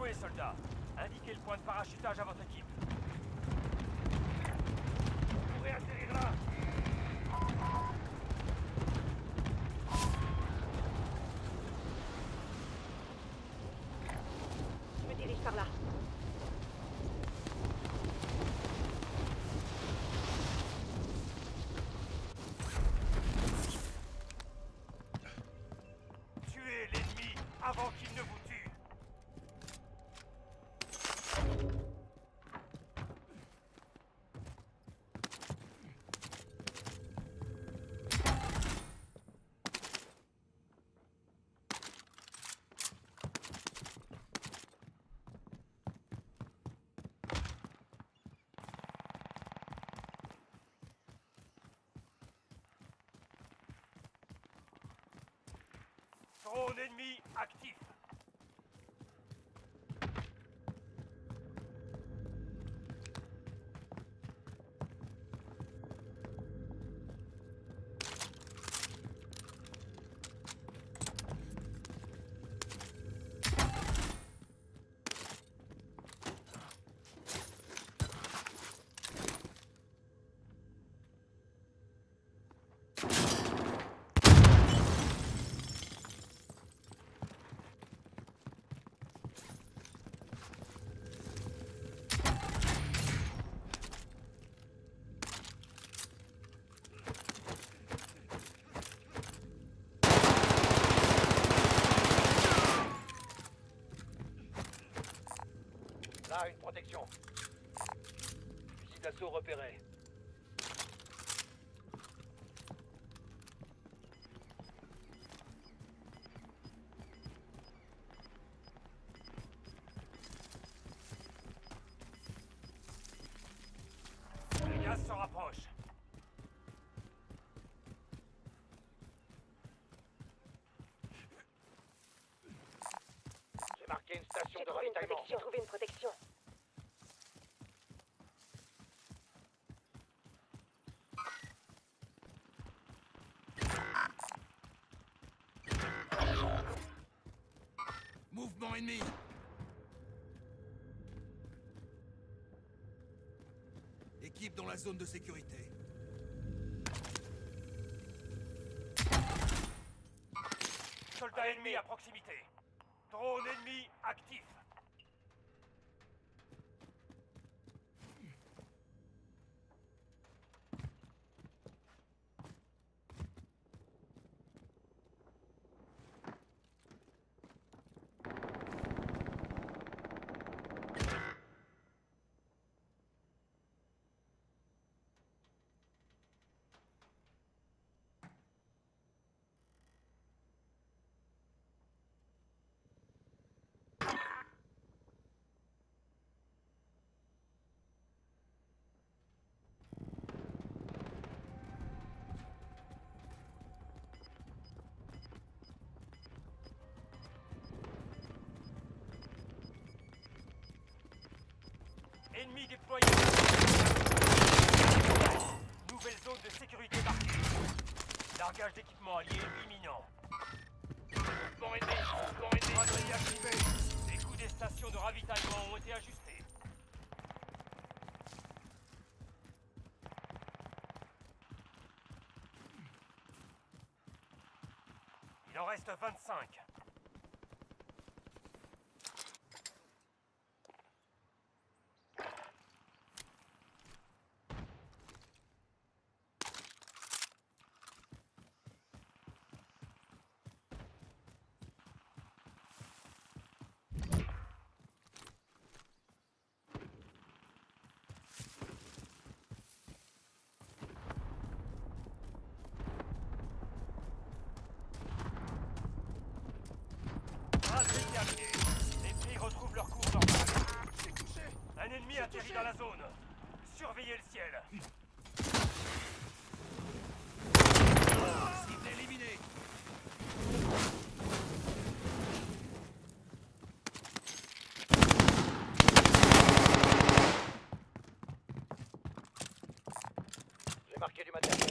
joué, soldats. Indiquez le point de parachutage à votre équipe. Vous pourrez atterrir là. Je me dirige par là. Tuez l'ennemi avant qu'il ne vous tue. Drone ennemi actif. Là, une protection. Fusil d'assaut repéré. Le gaz se rapproche. J'ai marqué une station de ravitaillement. J'ai trouvé une protection. Mouvement ennemi. Équipe dans la zone de sécurité. Soldat ennemi à proximité. Drone ennemi actif. Ennemi déployé. Nouvelle zone de sécurité marquée. Largage d'équipement allié imminent. Mouvement ennemi, mouvement ennemi. Braderie activée. Les coûts des stations de ravitaillement ont été ajustés. Il en reste 25. Les prix retrouvent leur cours normal. Un ennemi atterrit dans la zone. Surveillez le ciel. Cible éliminée. J'ai marqué du matériel.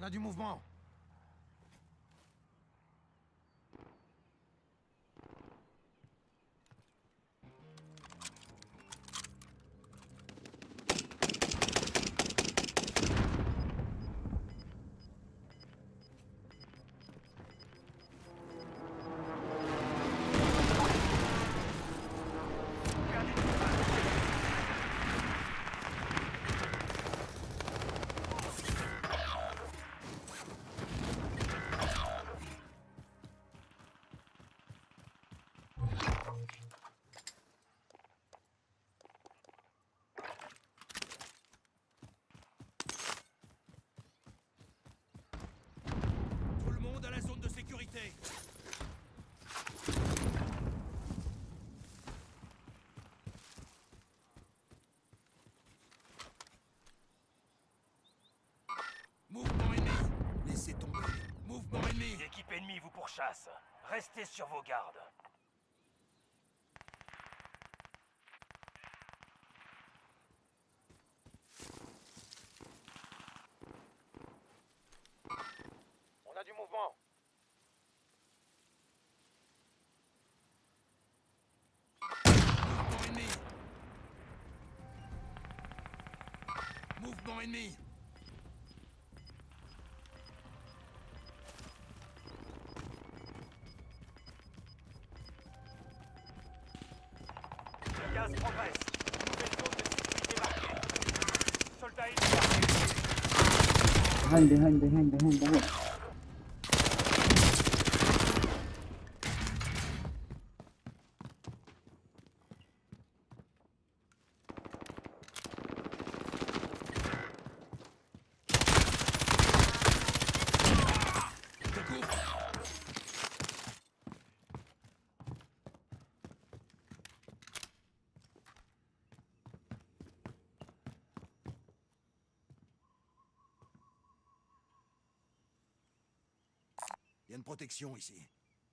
a du mouvement. Tout le monde à la zone de sécurité. Mouvement ennemi. Laissez tomber. Mouvement ennemi. Une équipe ennemie vous pourchasse. Restez sur vos gardes. On a du mouvement. Mouvement ennemi. Mouvement ennemi. Le gaz progresse. Nouvelle zone de sécurité marquée. Soldats ennemis. behind. Je te couvre. Il y a une protection ici.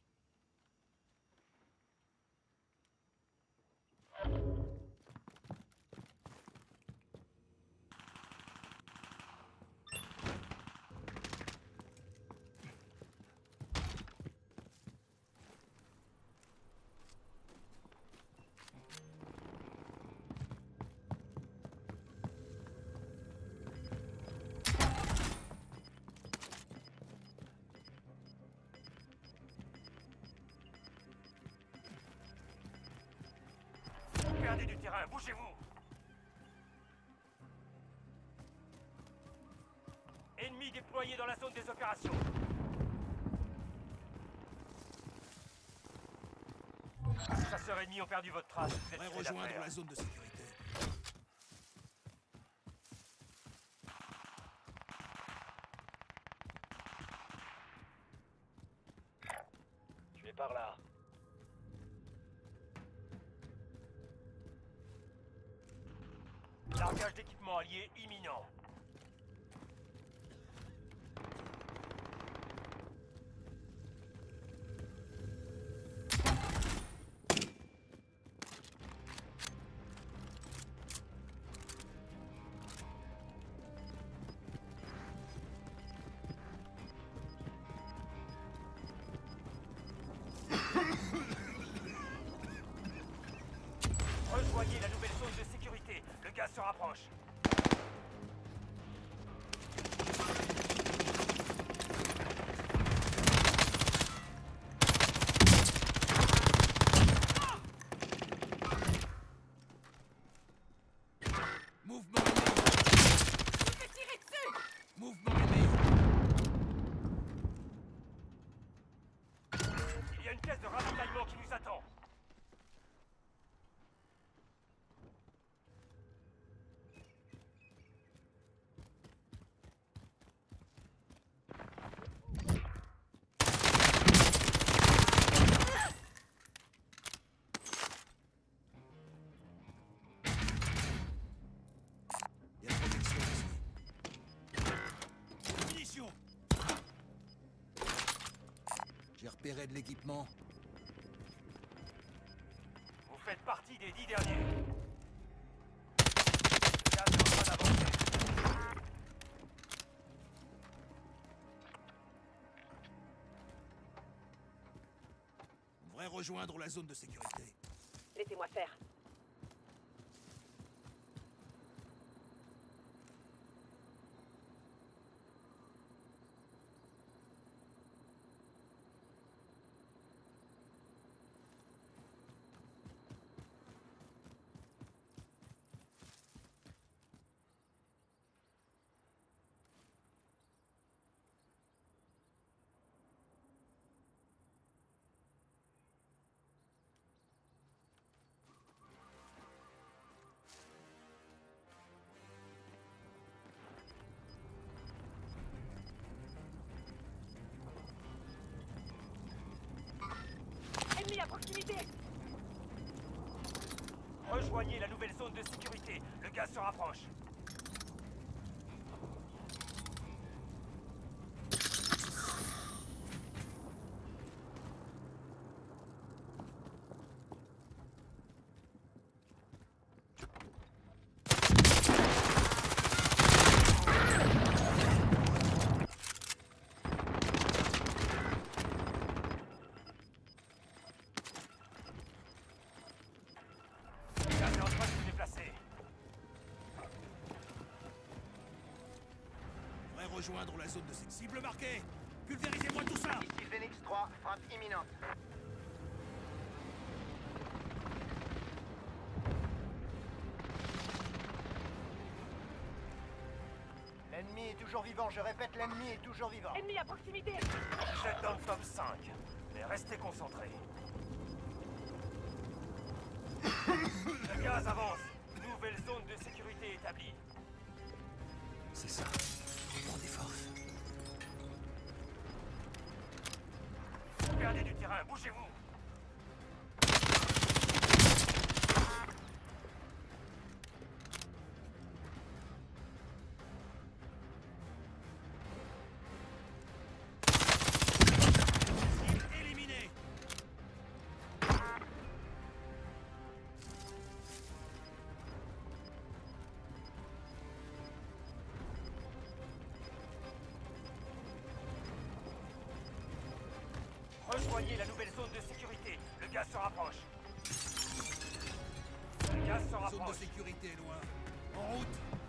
Perdez du terrain, bougez-vous. Ennemis déployés dans la zone des opérations. Chasseurs ennemis ont perdu votre trace. Vous êtes Faudrait tiré rejoindre d'affaire. la zone de sécurité. Je vais par là. Largage d'équipement allié imminent. Rejoignez la nouvelle zone de sécurité. Le gaz se rapproche. Mouvement ennemi. Mouvement ennemi. Il y a une pièce de ravitaillement qui nous attend. Il y a une protection ici. Munitions. J'ai repéré de l'équipement. Vous faites partie des 10 derniers. Le gaz est en train d'avancer. rejoindre la zone de sécurité. Laissez-moi faire. Ennemi à proximité! Rejoignez la nouvelle zone de sécurité. Le gaz se rapproche. Le gaz est en train de se déplacer. Faudrait rejoindre la zone de sécurité. Cible marquée. Pulvérisez-moi tout ça. Ici Phoenix 3, frappe imminente. L'ennemi est toujours vivant, je répète, l'ennemi est toujours vivant. Ennemi à proximité! Jette dans le top 5. Mais restez concentrés. Le gaz avance. Nouvelle zone de sécurité établie. C'est ça. Prends des forces. Vous perdez du terrain, bougez-vous. Cible éliminée. Rejoignez la nouvelle zone de sécurité. Le gaz se rapproche. Le gaz se La zone de rapproche. sécurité est loin. En route.